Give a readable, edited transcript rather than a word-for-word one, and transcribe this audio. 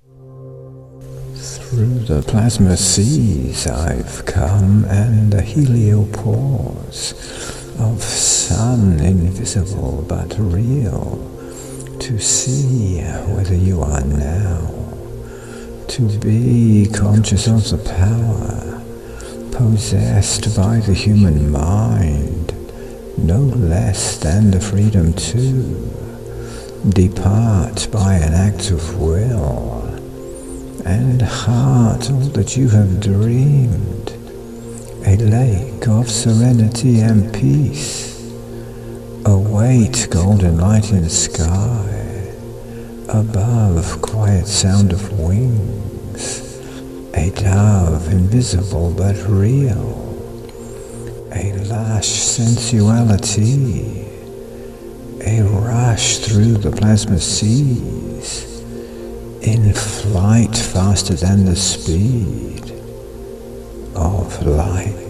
Through the plasma seas I've come, and the heliopause of sun invisible but real, to see whether you are now, to be conscious of the power possessed by the human mind, no less than the freedom to depart by an act of will, and heart all that you have dreamed, a lake of serenity and peace, await golden light in the sky, above quiet sound of wings, a dove invisible but real, a lush sensuality, a rush through the plasma seas, in flight faster than the speed of light.